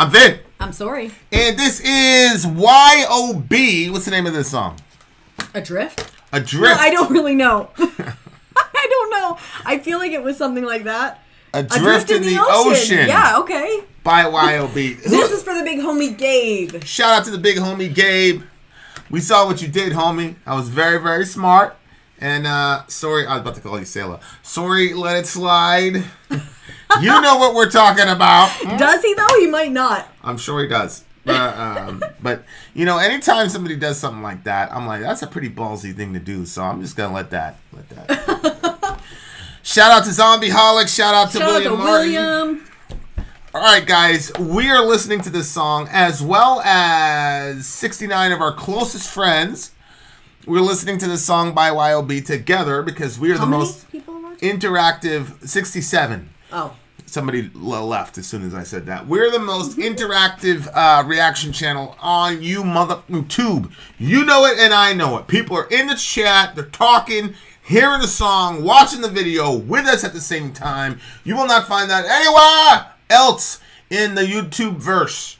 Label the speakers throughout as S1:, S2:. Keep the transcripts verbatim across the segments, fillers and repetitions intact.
S1: I'm Vin.
S2: I'm sorry.
S1: And this is Y O B. What's the name of this song?
S2: Adrift?
S1: Adrift.
S2: No, I don't really know. I don't know. I feel like it was something like that.
S1: Adrift, Adrift in, in the, the ocean. ocean.
S2: Yeah, okay.
S1: By Y O B.
S2: This is for the big homie Gabe.
S1: Shout out to the big homie Gabe. We saw what you did, homie. I was very, very smart. And, uh, sorry, I was about to call you Sailor. Sorry, let it slide. You know what we're talking about.
S2: Does he, though? He might not.
S1: I'm sure he does. Uh, um, but, you know, anytime somebody does something like that, I'm like, that's a pretty ballsy thing to do. So I'm just going to let that. Let that. Shout out to Zombieholic. Shout out to
S2: Shout
S1: William
S2: out to
S1: Martin.
S2: William.
S1: All right, guys. We are listening to this song as well as sixty-nine of our closest friends. We're listening to this song by Y O B together because we are
S2: How
S1: the
S2: many
S1: most
S2: people are watching?
S1: interactive. sixty-seven.
S2: Oh.
S1: Somebody left as soon as I said that. We're the most interactive uh, reaction channel on you mother YouTube. You know it and I know it. People are in the chat. They're talking, hearing the song, watching the video with us at the same time. You will not find that anywhere else in the YouTube verse.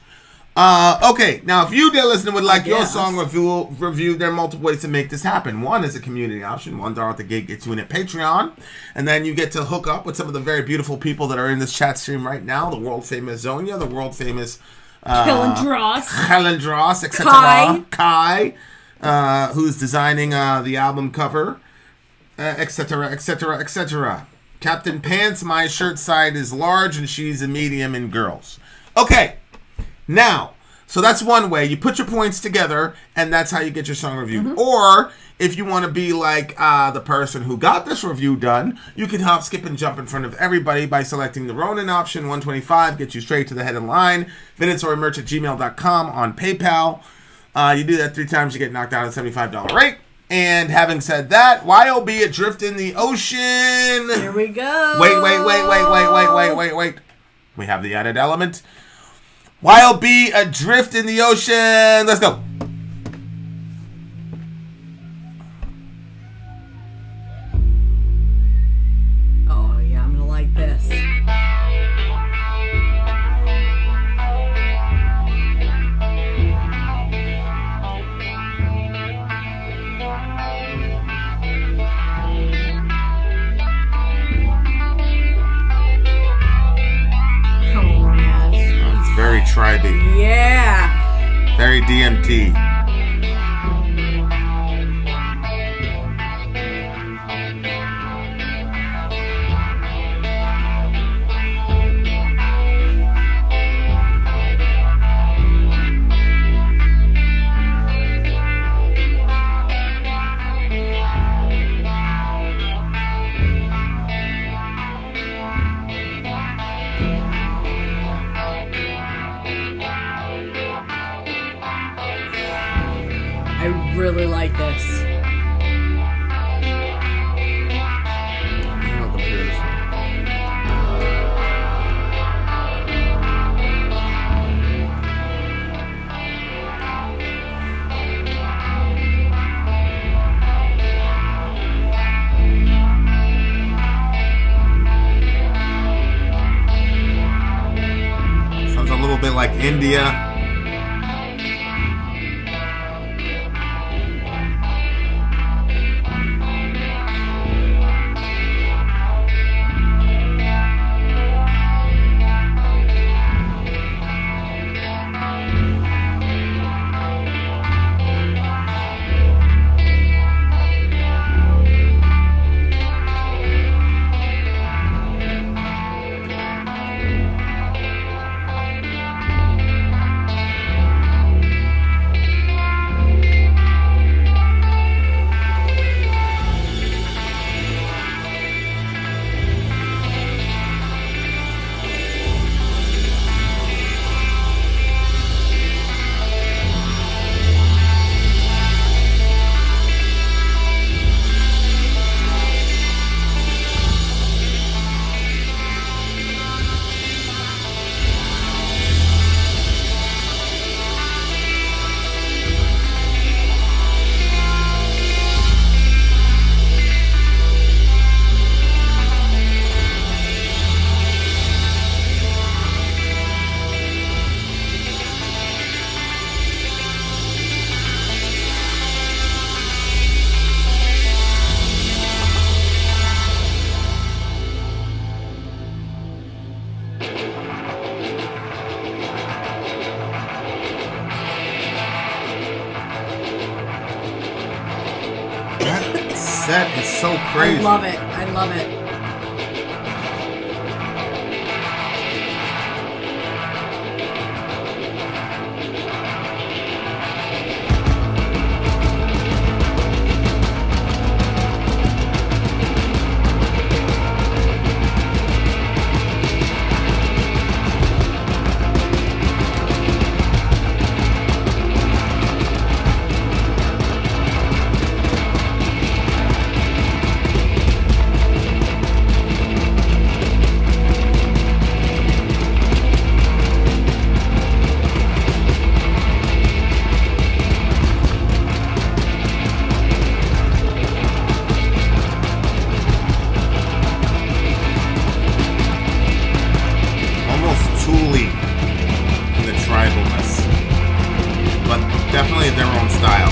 S1: Uh, okay, now if you, dear listener, would like your song review, review, there are multiple ways to make this happen. One is a community option. One dollar at the gate gets you in at Patreon. And then you get to hook up with some of the very beautiful people that are in this chat stream right now. The world-famous Zonia, the world-famous uh,
S2: Helen Dross.
S1: Helen Dross, et cetera.
S2: Kai.
S1: Kai, uh, who's designing uh, the album cover, uh, et cetera, et cetera, et cetera. Captain Pants, my shirt side is large and she's a medium in girls. Okay. Now, so that's one way. You put your points together, and that's how you get your song reviewed. Mm-hmm. Or, if you want to be like uh, the person who got this review done, you can hop, skip, and jump in front of everybody by selecting the Ronin option, one twenty-five, get you straight to the head of the line, vinitsormerch at gmail dot com on PayPal. Uh, you do that three times, you get knocked out at a seventy-five dollar rate. And having said that, Y O B, Adrift in the Ocean.
S2: Here we go.
S1: Wait, wait, wait, wait, wait, wait, wait, wait, wait. We have the added element. Y O B, Adrift in the Ocean. Let's go.
S2: Oh, yeah, I'm going to like this.
S1: Very tribey.
S2: Yeah.
S1: Very D M T.
S2: I really like this.
S1: I'll compare this one. Sounds a little bit like India. It's so crazy.
S2: I love it. I love it.
S1: Definitely their own style.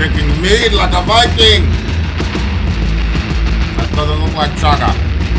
S1: drinking mead like a Viking. That doesn't look like chaga.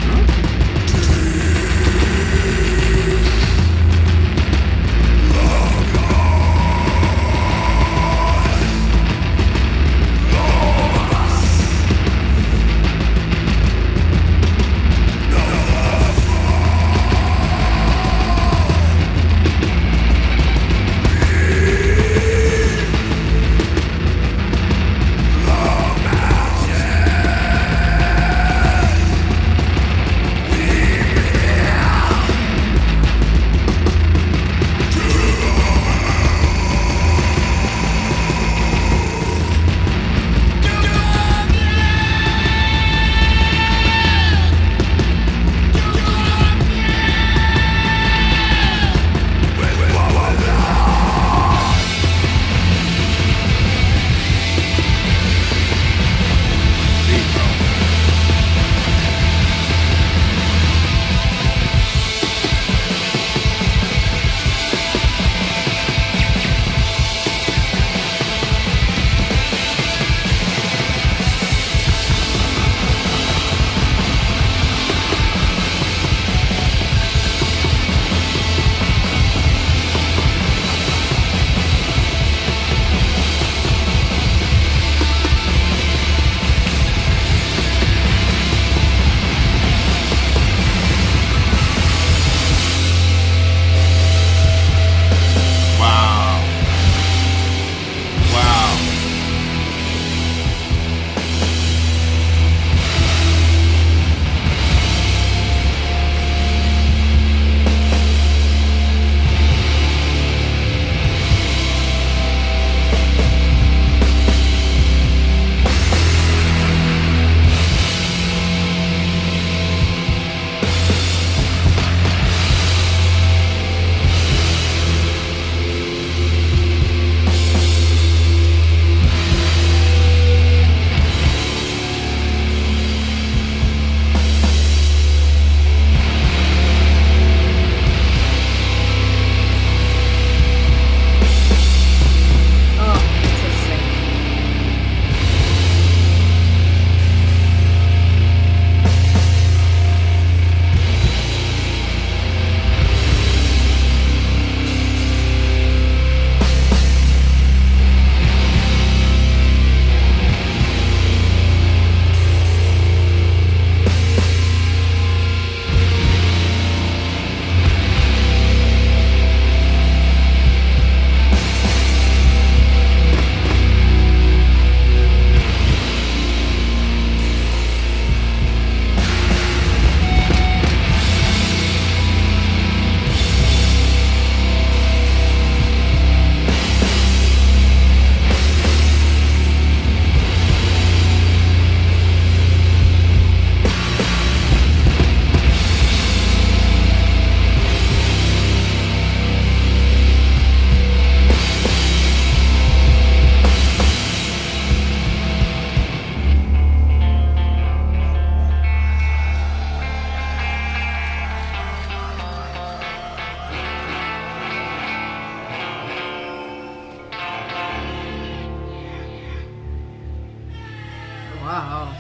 S2: Wow.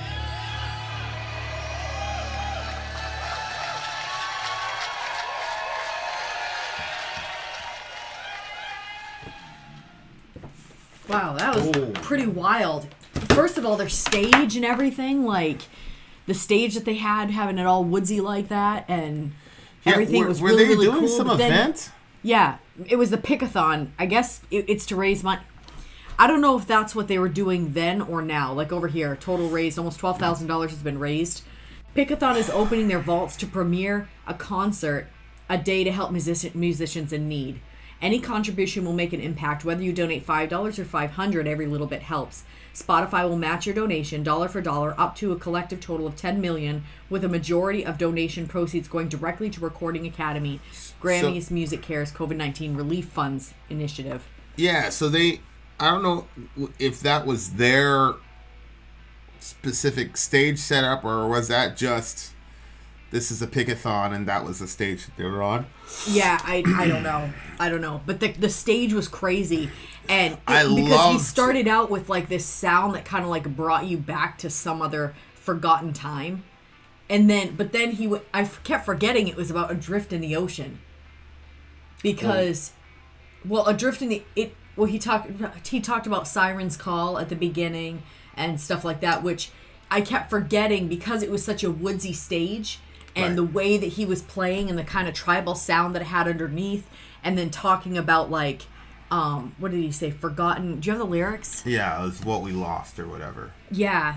S2: Wow, that was
S1: Ooh.
S2: pretty wild. First of all, their stage and everything, like the stage that they had, having it all woodsy like that, and
S1: Yeah,
S2: everything
S1: were,
S2: was
S1: were
S2: really,
S1: they
S2: really
S1: doing
S2: cool.
S1: some
S2: but then-
S1: event?
S2: Yeah, it was the Pickathon. I guess it, it's to raise money. I don't know if that's what they were doing then or now. Like over here, total raised, almost twelve thousand dollars has been raised. Pickathon is opening their vaults to premiere a concert a day to help music- musicians in need. Any contribution will make an impact, whether you donate five dollars or five hundred dollars, every little bit helps. Spotify will match your donation dollar for dollar up to a collective total of ten million dollars, with a majority of donation proceeds going directly to Recording Academy, Grammys Music Cares COVID nineteen Relief Funds initiative.
S1: Yeah, so they, I don't know if that was their specific stage setup or was that just this is a pickathon, and that was the stage that they were on.
S2: Yeah, I, I don't know. I don't know. But the the stage was crazy. And it,
S1: I
S2: because
S1: loved...
S2: he started out with like this sound that kind of like brought you back to some other forgotten time. And then, but then he w- I kept forgetting it was about Adrift in the Ocean. Because, oh. well, Adrift in the, it, well, he talked, he talked about Siren's Call at the beginning and stuff like that, which I kept forgetting because it was such a woodsy stage. And right. the way that he was playing and the kind of tribal sound that it had underneath. And then talking about like, um, what did he say? Forgotten. Do you have the lyrics?
S1: Yeah, it was what we lost or whatever.
S2: Yeah.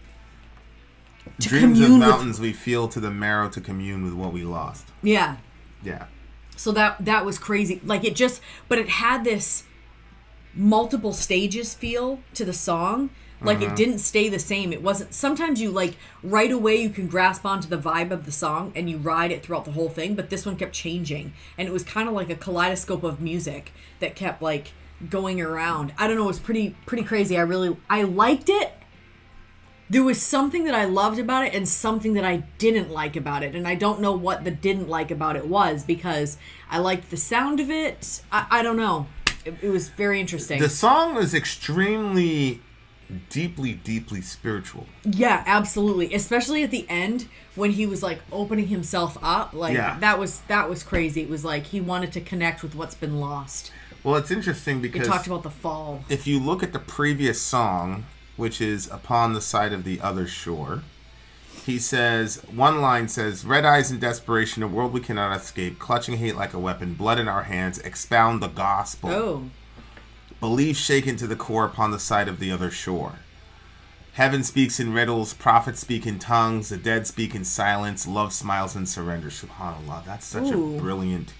S2: To
S1: Dreams of mountains
S2: with...
S1: we feel to the marrow to commune with what we lost.
S2: Yeah.
S1: Yeah.
S2: So that that was crazy. Like it just, but it had this multiple stages feel to the song. Like mm-hmm. it didn't stay the same. It wasn't. Sometimes you like right away you can grasp onto the vibe of the song and you ride it throughout the whole thing. But this one kept changing, and it was kind of like a kaleidoscope of music that kept like going around. I don't know. It was pretty pretty crazy. I really I liked it. There was something that I loved about it and something that I didn't like about it, and I don't know what the didn't like about it was because I liked the sound of it. I, I don't know. It, it was very interesting.
S1: The song was extremely. Deeply, deeply spiritual.
S2: Yeah, absolutely. Especially at the end when he was like opening himself up. Like yeah. that was that was crazy. It was like he wanted to connect with what's been lost.
S1: Well, it's interesting because
S2: he talked about the fall.
S1: If you look at the previous song, which is Upon the Side of the Other Shore, he says, one line says, red eyes in desperation, a world we cannot escape, clutching hate like a weapon, blood in our hands, expound the gospel.
S2: Oh.
S1: Belief shaken to the core upon the side of the other shore. Heaven speaks in riddles, prophets speak in tongues, the dead speak in silence, love smiles and surrender. SubhanAllah. That's such Ooh. a brilliant...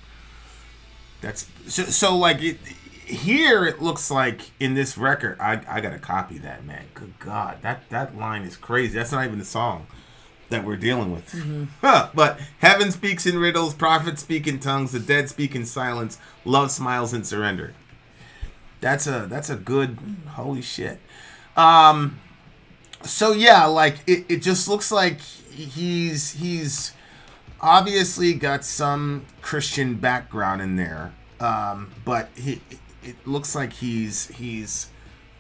S1: That's so, so like it, here it looks like in this record, I I gotta copy that, man. Good God, that that line is crazy. That's not even the song that we're dealing with. Mm-hmm. Huh. But heaven speaks in riddles, prophets speak in tongues, the dead speak in silence, love smiles and surrender. That's a that's a good holy shit. Um, so yeah, like it, it just looks like he's he's obviously got some Christian background in there, um, but he it looks like he's he's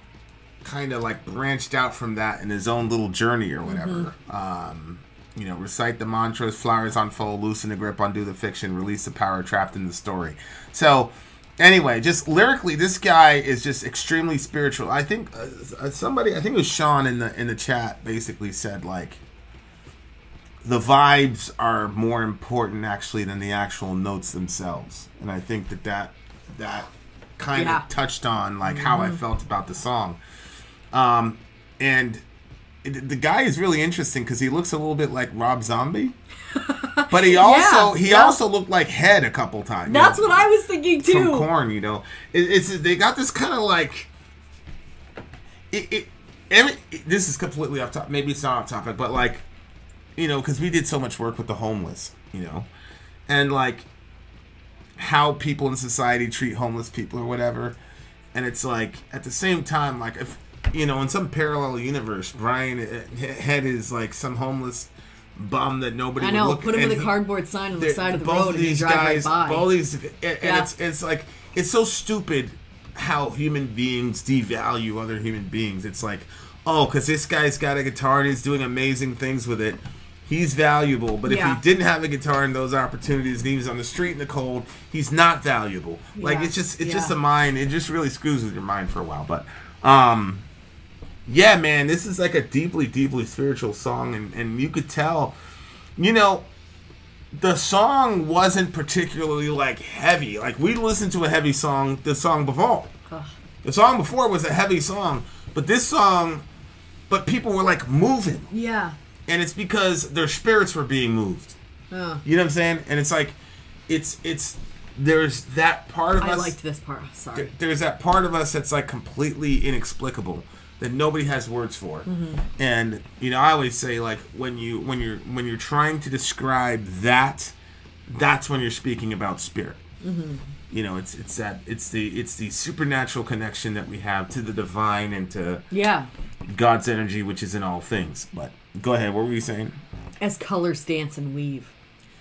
S1: kind of like branched out from that in his own little journey or whatever. Mm-hmm. Um, you know, recite the mantras, flowers unfold, loosen the grip, undo the fiction, release the power trapped in the story. So. Anyway, just lyrically, this guy is just extremely spiritual. I think uh, somebody, I think it was Sean in the in the chat, basically said like the vibes are more important actually than the actual notes themselves, and I think that that that kind yeah. of touched on like mm-hmm. how I felt about the song. Um, and it, the guy is really interesting because he looks a little bit like Rob Zombie. But he also yeah, he yeah. also looked like Head a couple times.
S2: That's
S1: you know,
S2: what I was thinking too.
S1: From Korn, you know, it, it's they got this kind of like it, it, every, it. This is completely off topic. Maybe it's not off topic, but like you know, because we did so much work with the homeless, you know, and like how people in society treat homeless people or whatever, and it's like at the same time, like if you know, in some parallel universe, Brian Head is like some homeless bum that nobody
S2: I know,
S1: would look
S2: put him with a cardboard sign on the side of the road and
S1: these
S2: drive
S1: guys,
S2: right by.
S1: Both these, and, and
S2: yeah.
S1: it's it's like it's so stupid how human beings devalue other human beings. It's like, oh, because this guy's got a guitar and he's doing amazing things with it, he's valuable. But
S2: yeah.
S1: if he didn't have a guitar and those opportunities, and he was on the street in the cold, he's not valuable. Yeah. Like it's just it's yeah. just a mind. It just really screws with your mind for a while. But um, yeah, man, this is like a deeply, deeply spiritual song, and and you could tell. You know, the song wasn't particularly, like, heavy. Like, we listened to a heavy song, the song before. Ugh. The song before was a heavy song. But this song, but people were, like, moving.
S2: Yeah.
S1: And it's because their spirits were being moved.
S2: Oh.
S1: You know what I'm saying? And it's like, it's, it's, there's that part of
S2: I
S1: us.
S2: I liked this part, sorry.
S1: There, there's that part of us that's, like, completely inexplicable. That nobody has words for. Mm-hmm. And you know, I always say like when you when you're when you're trying to describe that, that's when you're speaking about spirit. Mm-hmm. You know, it's it's that it's the it's the supernatural connection that we have to the divine and to
S2: yeah.
S1: God's energy, which is in all things. But go ahead, what were you saying?
S2: As colors dance and weave.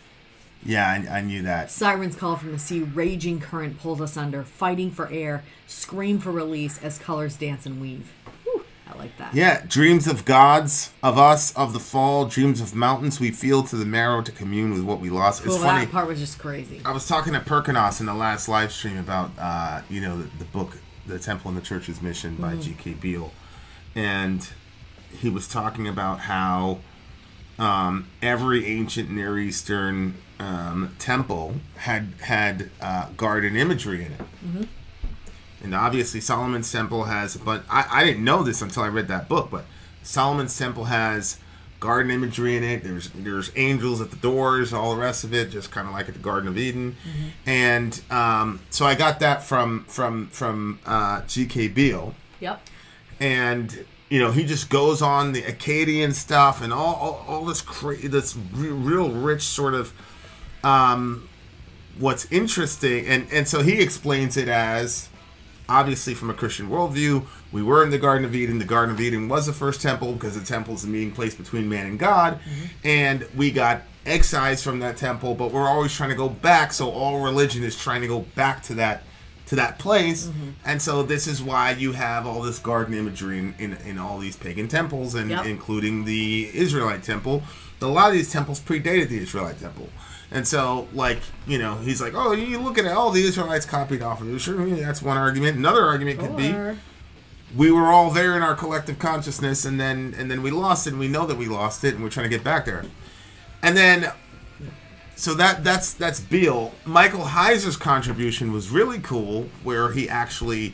S1: Yeah, I, I knew that.
S2: Sirens call from the sea, raging current pulls us under, fighting for air, scream for release as colors dance and weave. Whew, I like that.
S1: Yeah, dreams of gods, of us, of the fall, dreams of mountains we feel to the marrow to commune with what we lost.
S2: Cool,
S1: it's funny.
S2: That part was just crazy.
S1: I was talking to Perkinos in the last live stream about, uh, you know, the, the book, The Temple and the Church's Mission by
S2: Mm-hmm.
S1: G K Beale. And he was talking about how um, every ancient Near Eastern um, temple had had uh, garden imagery in it.
S2: Mm-hmm.
S1: And obviously Solomon's temple has, but I, I didn't know this until I read that book, but Solomon's temple has garden imagery in it. There's there's angels at the doors, all the rest of it, just kind of like at the Garden of Eden. Mm-hmm. And um, so I got that from from from uh, G K Beale.
S2: Yep.
S1: And you know, he just goes on the Akkadian stuff and all all, all this cra- this re- real rich sort of um, what's interesting, and and so he explains it as, obviously from a Christian worldview, we were in the Garden of Eden. The Garden of Eden was the first temple because the temple is the meeting place between man and God. Mm-hmm. And we got excised from that temple, but we're always trying to go back. So all religion is trying to go back to that to that place. Mm-hmm. And so this is why you have all this garden imagery in, in, in all these pagan temples, and
S2: yep.
S1: including the Israelite temple. A lot of these temples predated the Israelite temple. And so, like, you know, he's like, oh, you look at it, all the Israelites copied off of it. Sure, that's one argument. Another argument could be, we were all there in our collective consciousness, and then and then we lost it, and we know that we lost it, and we're trying to get back there. And then, so that that's that's Beale. Michael Heiser's contribution was really cool, where he actually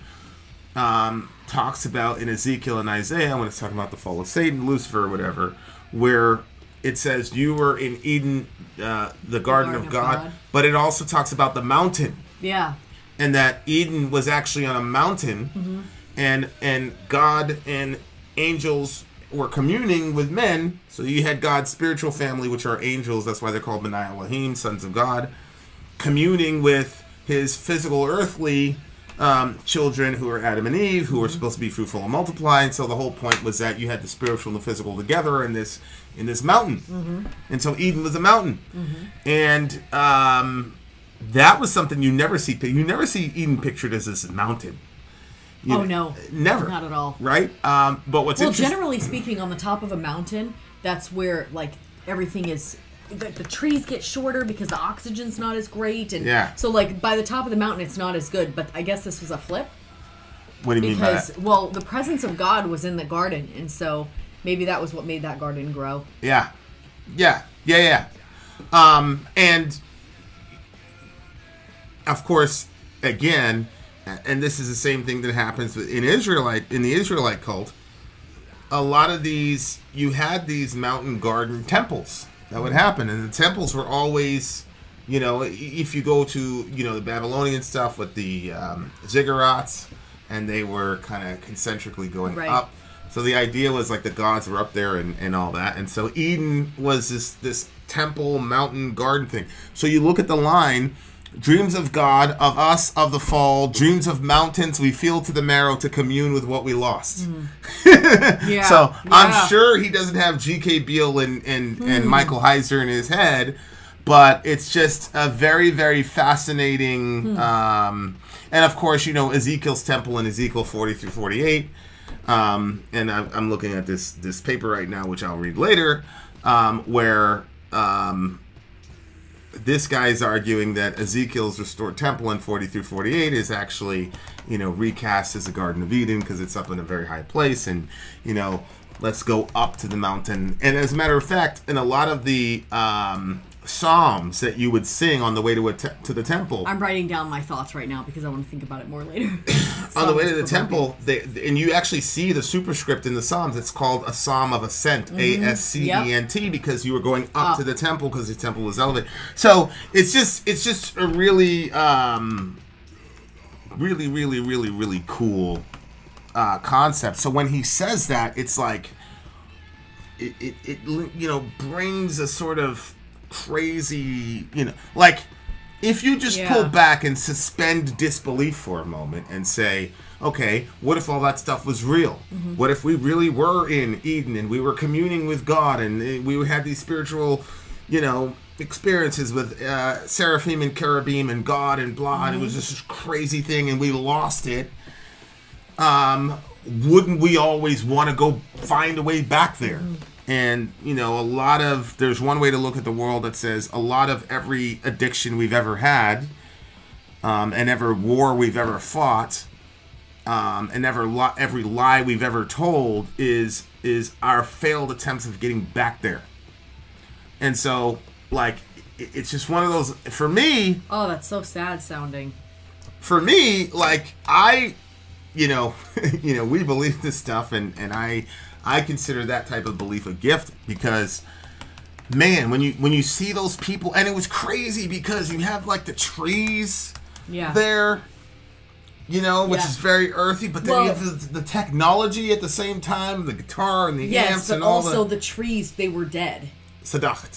S1: um, talks about in Ezekiel and Isaiah, when it's talking about the fall of Satan, Lucifer, or whatever, where it says you were in Eden, uh, the, Garden, Garden of, God, of God, but it also talks about the mountain.
S2: Yeah.
S1: And that Eden was actually on a mountain, mm-hmm. and and God and angels were communing with men. So you had God's spiritual family, which are angels. That's why they're called B'nai Elohim, sons of God, communing with his physical, earthly um, children, who are Adam and Eve, who mm-hmm. were supposed to be fruitful and multiply. And so the whole point was that you had the spiritual and the physical together in this in this mountain. Mm-hmm. And so Eden was a mountain. Mm-hmm. And um, that was something you never see. You never see Eden pictured as this mountain. You
S2: oh,
S1: know,
S2: no.
S1: Never.
S2: Not at all.
S1: Right? Um, but what's
S2: well,
S1: interesting...
S2: generally speaking, on the top of a mountain, that's where, like, everything is... The, the trees get shorter because the oxygen's not as great. And
S1: yeah.
S2: So, like, by the top of the mountain, it's not as good. But I guess this was a flip.
S1: What do you
S2: because,
S1: mean by that?
S2: Well, the presence of God was in the garden. And so maybe that was what made that garden grow.
S1: Yeah. Yeah. Yeah, yeah. Um, and, of course, again... And this is the same thing that happens in Israelite in the Israelite cult. A lot of these, you had these mountain garden temples that would happen, and the temples were always, you know, if you go to, you know, the Babylonian stuff with the um, ziggurats, and they were kind of concentrically going
S2: right.
S1: up. So the idea was like the gods were up there and, and all that, and so Eden was this this temple mountain garden thing. So you look at the line. Dreams of God, of us, of the fall, dreams of mountains we feel to the marrow to commune with what we lost. Mm. yeah, so yeah. I'm sure he doesn't have G K Beale and, and, mm. and Michael Heiser in his head, but it's just a very, very fascinating... Mm. Um, and of course, you know, Ezekiel's temple in Ezekiel forty through forty-eight. Um, and I'm, I'm looking at this, this paper right now, which I'll read later, um, where... Um, this guy's arguing that Ezekiel's restored temple in forty through forty-eight is actually, you know, recast as the Garden of Eden because it's up in a very high place, and, you know, let's go up to the mountain. And as a matter of fact, in a lot of the um, psalms that you would sing on the way to a te- to the temple,
S2: I'm writing down my thoughts right now because I want to think about it more later.
S1: On the way to the temple, they, and you actually see the superscript in the psalms. It's called a psalm of ascent, mm-hmm. A S C E N T, yep. because you were going up, up to the temple because the temple was elevated. So it's just it's just a really, um, really, really, really, really cool uh, concept. So when he says that, it's like it, it, it you know brings a sort of crazy, you know, like if you just
S2: Yeah.
S1: pull back and suspend disbelief for a moment and say, okay, what if all that stuff was real?
S2: Mm-hmm.
S1: What if we really were in Eden and we were communing with God and we had these spiritual, you know, experiences with uh, seraphim and cherubim and God and blah, mm-hmm. and it was just this crazy thing and we lost it. Um, wouldn't we always want to go find a way back there? Mm-hmm. And, you know, a lot of, there's one way to look at the world that says a lot of every addiction we've ever had, um, and every war we've ever fought, um, and every, li- every lie we've ever told is, is our failed attempts of getting back there. And so, like, it, it's just one of those, for me.
S2: Oh, that's so sad sounding.
S1: For me, like, I, you know, you know, we believe this stuff, and, and I, I consider that type of belief a gift because, man, when you when you see those people, and it was crazy because you have like the trees
S2: yeah.
S1: there, you know, which
S2: yeah.
S1: is very earthy, but then
S2: well,
S1: you have the, the technology at the same time, the guitar and the
S2: yes,
S1: amps
S2: but
S1: and all
S2: also
S1: the...
S2: the trees, they were dead.
S1: Sadacht.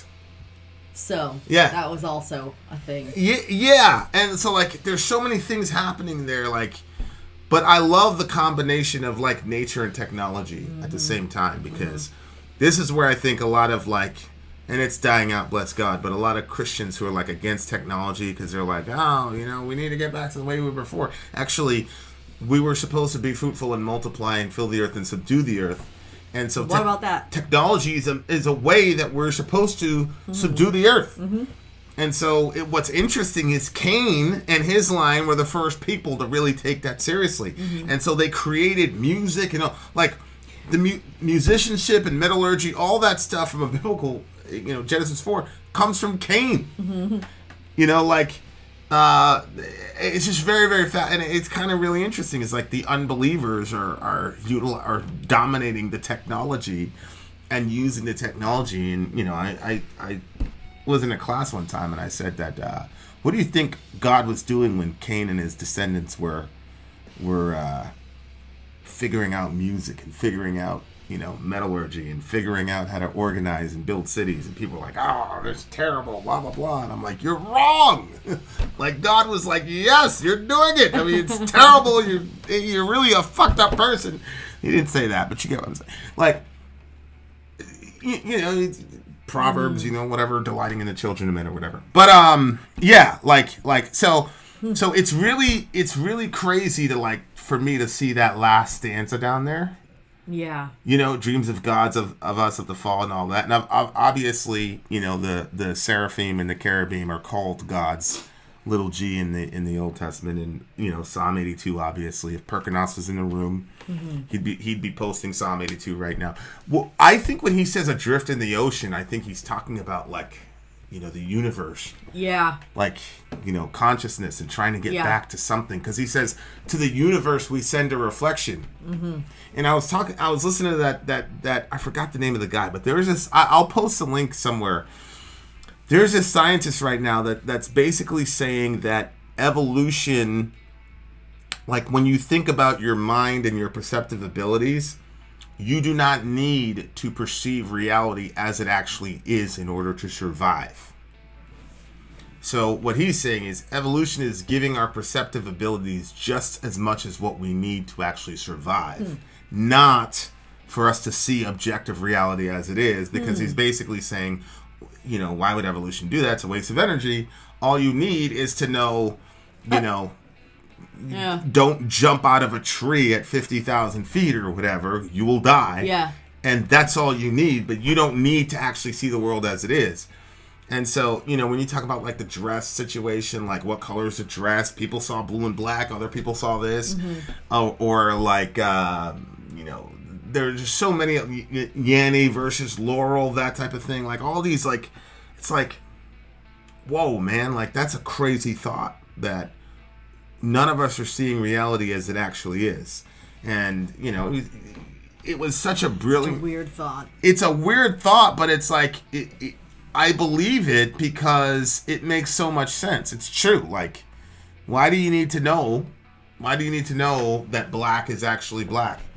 S2: So,
S1: yeah.
S2: that was also a thing.
S1: Yeah, yeah, and so, like, there's so many things happening there, like... But I love the combination of, like, nature and technology mm-hmm. at the same time because mm-hmm. this is where I think a lot of, like, and it's dying out, bless God, but a lot of Christians who are, like, against technology because they're like, oh, you know, we need to get back to the way we were before. Actually, we were supposed to be fruitful and multiply and fill the earth and subdue the earth. And so
S2: what te- about that?
S1: Technology is a, is a way that we're supposed to mm-hmm. subdue the earth. Mm-hmm. And so it, what's interesting is Cain and his line were the first people to really take that seriously. Mm-hmm. And so they created music and all, like the mu- musicianship and metallurgy, all that stuff from a biblical, you know, Genesis four comes from Cain. Mm-hmm. You know, like uh, it's just very, very fast. And it's kind of really interesting. It's like the unbelievers are, are, util- are dominating the technology and using the technology. And, you know, I, I, I was in a class one time and I said that uh, what do you think God was doing when Cain and his descendants were were uh, figuring out music and figuring out, you know, metallurgy and figuring out how to organize and build cities? And people are like, oh, that's terrible, blah blah blah. And I'm like, you're wrong. Like God was like, yes, you're doing it. I mean, it's terrible. You're you're really a fucked up person. He didn't say that, but you get what I'm saying. Like, you, you know. It's, Proverbs, you know, whatever, delighting in the children of men or whatever. But um, yeah, like like so, so it's really it's really crazy to like for me to see that last stanza down there.
S2: Yeah.
S1: You know, dreams of gods of, of us of the fall and all that, and I've, I've obviously, you know, the the seraphim and the cherubim are called gods, little g in the in the Old Testament, and you know Psalm eighty-two. Obviously, if Perkinos was in the room. Mm-hmm. He'd be he'd be posting Psalm eighty-two right now. Well, I think when he says adrift in the ocean, I think he's talking about like, you know, the universe.
S2: Yeah.
S1: Like, you know, consciousness and trying to get
S2: yeah.
S1: back to something. Because he says, to the universe we send a reflection. Mm-hmm. And I was talking, I was listening to that that that I forgot the name of the guy, but there's this. I, I'll post a link somewhere. There's this scientist right now that that's basically saying that evolution. Like, when you think about your mind and your perceptive abilities, you do not need to perceive reality as it actually is in order to survive. So what he's saying is evolution is giving our perceptive abilities just as much as what we need to actually survive, mm. not for us to see objective reality as it is, because mm. he's basically saying, you know, why would evolution do that? It's a waste of energy. All you need is to know, you know...
S2: Yeah.
S1: Don't jump out of a tree at fifty thousand feet or whatever. You will die.
S2: Yeah.
S1: And that's all you need. But you don't need to actually see the world as it is. And so, you know, when you talk about, like, the dress situation, like, what color is the dress? People saw blue and black. Other people saw this. Mm-hmm. Oh, or, like, uh, you know, there's just so many. Yanny versus Laurel, that type of thing. Like, all these, like, it's like, whoa, man. Like, that's a crazy thought that none of us are seeing reality as it actually is. And, you know, it, it was such a brilliant...
S2: It's a weird thought.
S1: It's a weird thought, but it's like, it, it, I believe it because it makes so much sense. It's true. Like, why do you need to know? Why do you need to know that black is actually black?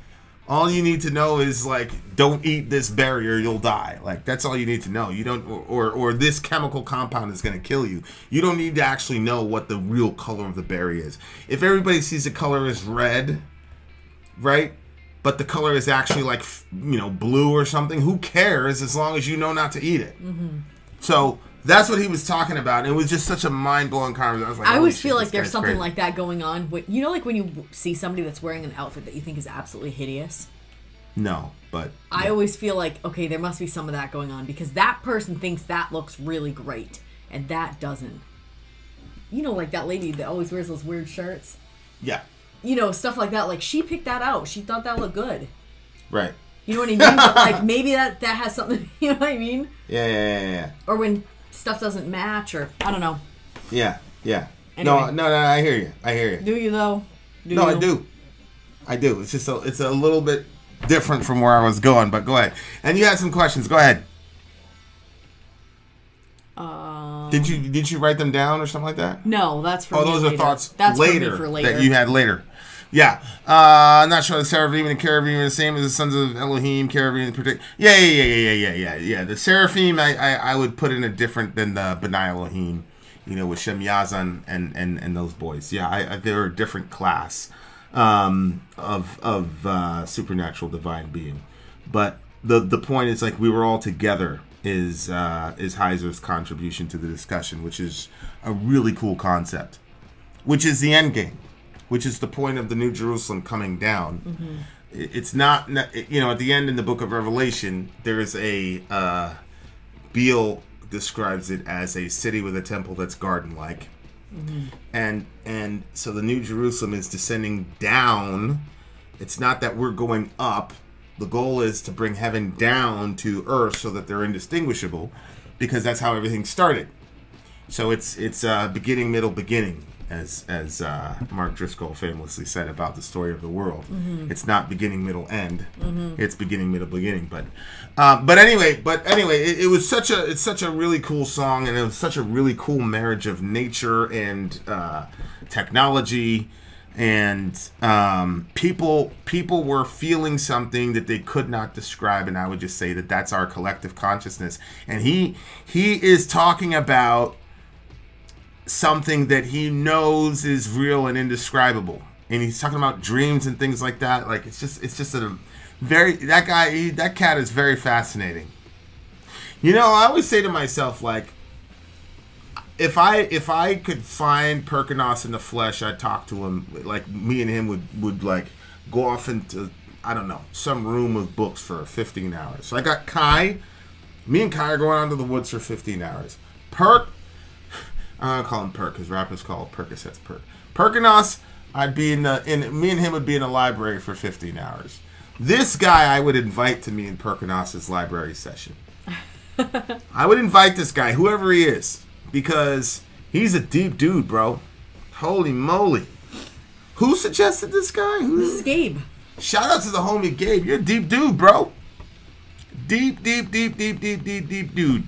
S1: All you need to know is like, don't eat this berry or you'll die. Like that's all you need to know. You don't, or or, or this chemical compound is going to kill you. You don't need to actually know what the real color of the berry is. If everybody sees the color is red, right? But the color is actually like, you know, blue or something. Who cares as long as you know not to eat it? Mm-hmm. So that's what he was talking about. It was just such a mind-blowing conversation. I was like,
S2: I always
S1: shit,
S2: feel like there's something
S1: crazy.
S2: like that going on. When, you know, like when you see somebody that's wearing an outfit that you think is absolutely hideous?
S1: No, but...
S2: I
S1: yeah.
S2: always feel like, okay, there must be some of that going on because that person thinks that looks really great and that doesn't. You know, like that lady that always wears those weird shirts?
S1: Yeah.
S2: You know, stuff like that. Like, she picked that out. She thought that looked good.
S1: Right.
S2: You know what I mean? But, like, maybe that, that has something... You know what I mean?
S1: Yeah, yeah, yeah, yeah.
S2: Or when stuff doesn't match or... I don't know.
S1: Yeah, yeah.
S2: Anyway.
S1: No, no, no, I hear you. I hear you.
S2: Do you, though? Do
S1: no,
S2: you?
S1: I do. I do. It's just a, it's a little bit different from where I was going, but go ahead. And you had some questions. Go ahead.
S2: Um,
S1: did you did you write them down or something like that?
S2: No, that's for
S1: Oh,
S2: me
S1: those
S2: later.
S1: are thoughts
S2: That's
S1: later,
S2: for me for later.
S1: that you had later. Yeah. Uh, I'm not sure the Seraphim and the Cherubim are the same as the sons of Elohim, Cherubim in particular. Yeah, yeah, yeah, yeah, yeah, yeah, yeah. The Seraphim, I, I, I would put in a different than the B'nai Elohim, you know, with Shem Yazan and, and, and those boys. Yeah, I, I, they're a different class um, of of uh, supernatural divine being. But the the point is, like, we were all together is uh, is Heiser's contribution to the discussion, which is a really cool concept, which is the end game. Which is the point of the New Jerusalem coming down. Mm-hmm. It's not, you know, at the end in the book of Revelation, there is a, uh, Beale describes it as a city with a temple that's garden-like. Mm-hmm. And, and so the New Jerusalem is descending down. It's not that we're going up. The goal is to bring heaven down to earth so that they're indistinguishable, because that's how everything started. So it's, it's, uh, beginning, middle, beginning. As as uh, Mark Driscoll famously said about the story of the world, mm-hmm. It's not beginning, middle, end. Mm-hmm. It's beginning, middle, beginning. But uh, but anyway, but anyway, it, it was such a it's such a really cool song, and it was such a really cool marriage of nature and uh, technology, and um, people people were feeling something that they could not describe, and I would just say that that's our collective consciousness. And he he is talking about something that he knows is real and indescribable, and he's talking about dreams and things like that. Like, it's just it's just a very that guy he, that cat is very fascinating. You know, I always say to myself, like, if I if I could find Perkinos in the flesh, I'd talk to him. Like, me and him would would like go off into, I don't know, some room with books for fifteen hours. So I got Kai. Me and Kai are going out to the woods for fifteen hours. Perk. I'm gonna call him Perk, because rappers call it Percocets Perk. Perkinos, I'd be in the in me and him would be in a library for fifteen hours. This guy I would invite to me in Perkinos's library session. I would invite this guy, whoever he is, because he's a deep dude, bro. Holy moly. Who suggested this guy? Who
S2: This is Gabe.
S1: Shout out to the homie Gabe. You're a deep dude, bro. Deep, deep, deep, deep, deep, deep, deep dude.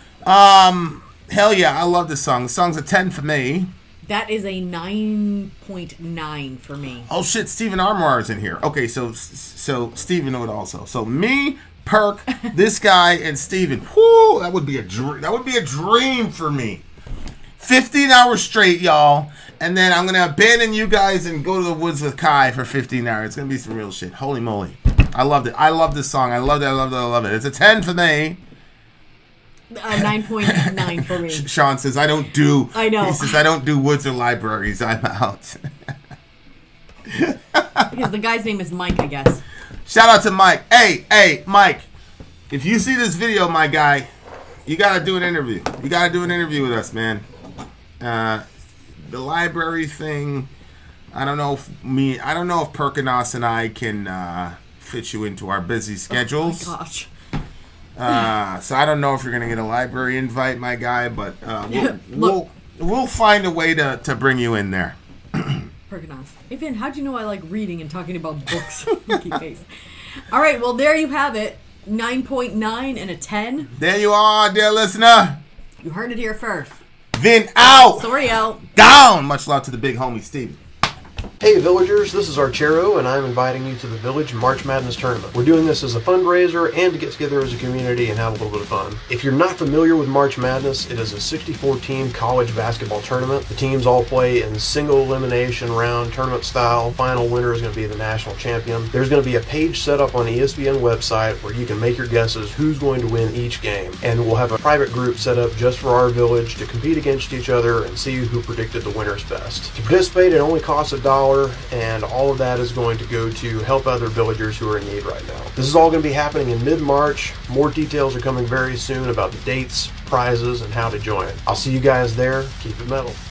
S1: Um Hell yeah, I love this song. The song's a ten for me.
S2: That is a nine point nine for me.
S1: Oh shit, Stephen Armour is in here. Okay, so so Stephen would also. So me, Perk, this guy, and Stephen. Whoo, that would be a dream. That would be a dream for me. fifteen hours straight, y'all. And then I'm gonna abandon you guys and go to the woods with Kai for fifteen hours. It's gonna be some real shit. Holy moly. I loved it. I love this song. I love it. I love it. I love it. It's a ten for me.
S2: Uh, nine point nine for me.
S1: Sean says, I don't do...
S2: I know.
S1: He says, I don't do woods or libraries. I'm out.
S2: Because the guy's name is Mike, I guess.
S1: Shout out to Mike. Hey, hey, Mike. If you see this video, my guy, you got to do an interview. You got to do an interview with us, man. Uh, the library thing, I don't know if me... I don't know if Perkinos and I can uh, fit you into our busy schedules.
S2: Oh, my gosh.
S1: Uh, so I don't know if you're gonna get a library invite, my guy, but uh, we'll,
S2: Look,
S1: we'll we'll find a way to, to bring you in there.
S2: Perkinos. Hey, Vin, how'd you know I like reading and talking about books? Monkey face. All right, well, there you have it. nine point nine and a ten.
S1: There you are, dear listener.
S2: You heard it here first.
S1: Vin out.
S2: Sorry out.
S1: Down. Much love to the big homie, Steve.
S3: Hey villagers, this is Archero and I'm inviting you to the Village March Madness Tournament. We're doing this as a fundraiser and to get together as a community and have a little bit of fun. If you're not familiar with March Madness, it is a sixty-four team college basketball tournament. The teams all play in single elimination round tournament style. Final winner is going to be the national champion. There's going to be a page set up on the E S P N website where you can make your guesses who's going to win each game. And we'll have a private group set up just for our village to compete against each other and see who predicted the winners best. To participate, it only costs a dollar. And all of that is going to go to help other villagers who are in need right now. This is all going to be happening in mid-March. More details are coming very soon about the dates, prizes, and how to join. I'll see you guys there. Keep it metal.